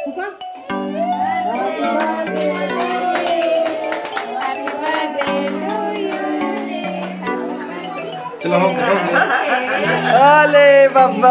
चलो हो गया। अले बाबा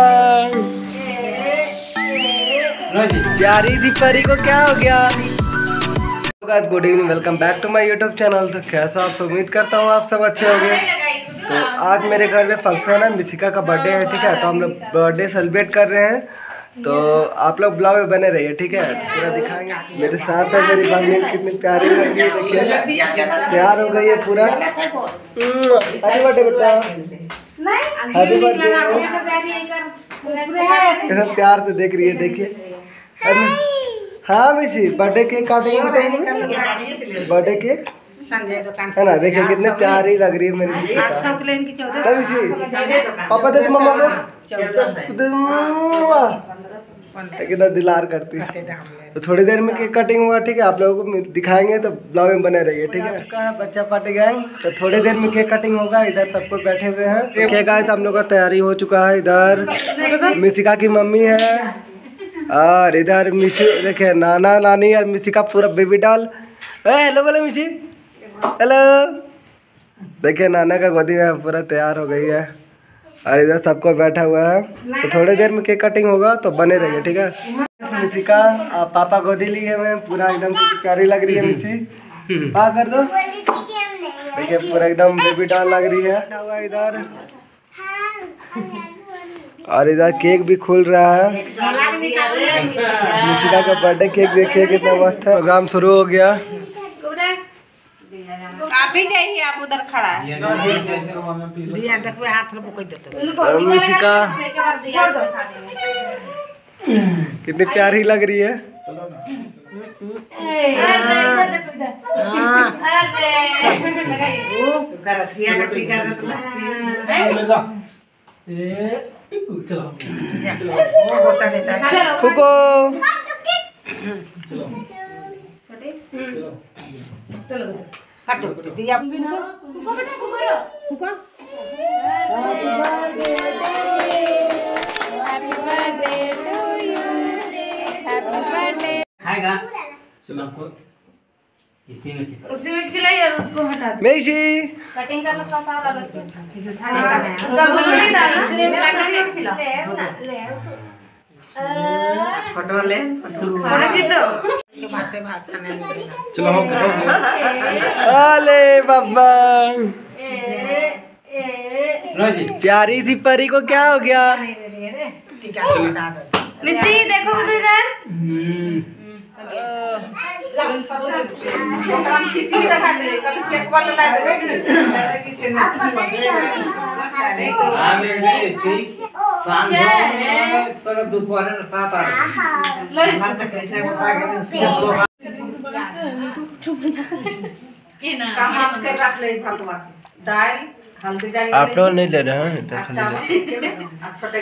प्यारी सी परी को क्या हो गया। Good evening, welcome back to my YouTube channel. तो कैसा आप उम्मीद करता हूँ आप सब अच्छे होंगे। तो आज मेरे घर में फंक्शन है, मिसिका का बर्थडे है, ठीक है। तो हम लोग बर्थडे सेलिब्रेट कर रहे हैं। तो आप लोग ब्लॉग में बने रहिए, ठीक है। पूरा दिखाएंगे। मेरे साथ है मेरी बहनी, कितनी प्यारी लग रही है, देखिए तैयार हो गई है पूरा। हैप्पी बर्थडे बेटा, हैप्पी बर्थडे। ये सब प्यार से देख रही है, देखिए। हाँ मिशी, बर्थडे केक काटेंगे, बर्थडे केक है ना। देखिए कितने प्यारी लग रही है मेरी मिशी। पापा दे मम्मा को कितना दिलार करती है। तो थोड़ी देर में केक कटिंग हुआ, ठीक है। आप लोगों को दिखाएंगे, तो ब्लॉग में बने रहिए, ठीक है। बच्चा पार्टी गैंग, तो थोड़ी देर में केक कटिंग होगा। इधर सब कोई बैठे हुए हैं, ठीक है गाइस। हम लोग का तैयारी हो चुका है। इधर मिसिका की मम्मी है और इधर मिशी, देखिए नाना नानी और मिसिका पूरा बेबी डॉल। हेलो बोले मिशी, हेलो। देखिए नाना का गोदी में पूरा तैयार हो गई है और इधर सबको बैठा हुआ है। तो थोड़ी देर में केक कटिंग होगा, तो बने रहिए, ठीक है। मिसिका पापा गोदी लिए हुए, पूरा एकदम प्यारी लग रही है मिशी। हाँ कर दो, देखिए पूरा एकदम बेबी डॉल लग रही है इधर। और इधर केक भी खुल रहा है। मिसिका का बर्थडे केक देखिए कितना मस्त है। प्रोग्राम शुरू हो गया। आप भी जाइए, आप उधर खड़ा है। मिसिका कितनी प्यारी लग रही है। फुको काटो दिया खाएगा को उसी में खिलाई और उसको हटा दो। मेशी कटिंग करना थोड़ा सा अलग से फोटो ले फोटो खींच दो। चलो हो गया। अले बाबा प्यारी सी परी को क्या हो गया। मिस्सी देखो उधर। दोपहर 7-8 आप लोग नहीं ले रहे हैं। छोटे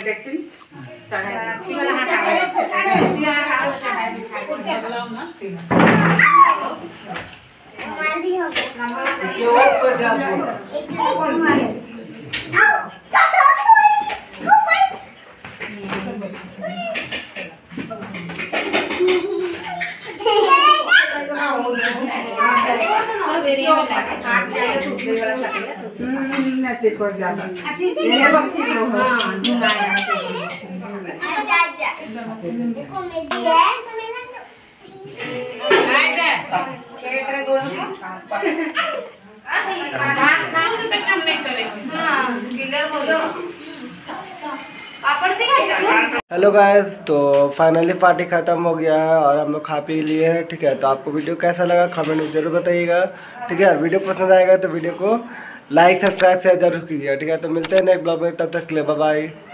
हेलो गाइस, तो फाइनली पार्टी ख़त्म हो गया है और हम लोग खा पी लिए हैं, ठीक है। तो आपको वीडियो कैसा लगा कमेंट में जरूर बताइएगा, ठीक है। वीडियो पसंद आएगा तो वीडियो को लाइक सब्सक्राइब शेयर जरूर कीजिएगा, ठीक है। तो मिलते हैं नेक्स्ट ब्लॉग में, तब तक के लिए बाय बाय।